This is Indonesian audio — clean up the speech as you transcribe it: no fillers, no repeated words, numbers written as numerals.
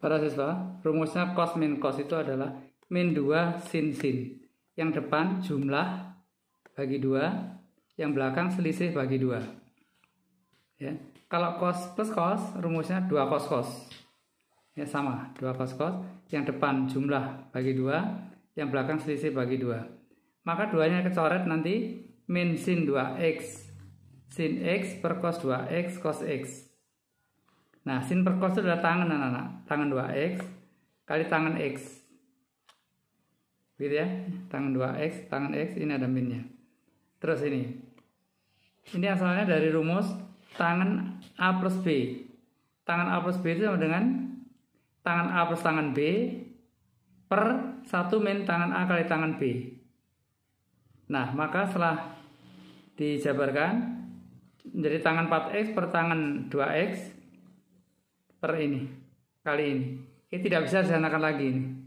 Para siswa, rumusnya cos min cos itu adalah min 2 sin sin. Yang depan jumlah bagi 2, yang belakang selisih bagi 2. Ya. Kalau cos plus cos, rumusnya 2 cos cos. Ya sama, 2 cos cos. Yang depan jumlah bagi 2, yang belakang selisih bagi 2. Maka 2-nya kecoret nanti min sin 2x. Sin x per cos 2x cos x. Nah, sin per cos itu adalah tangan anak-anak. Tangan 2x kali tangan x. Gitu ya. Tangan 2x, tangan x, ini ada minnya. Terus ini. Ini asalnya dari rumus tangan A plus B. Tangan A plus B itu sama dengan tangan A plus tangan B per 1 min tangan A kali tangan B. Nah, maka setelah dijabarkan menjadi tangan 4x per tangan 2x per ini kali ini. Ini tidak bisa disanakan lagi ini.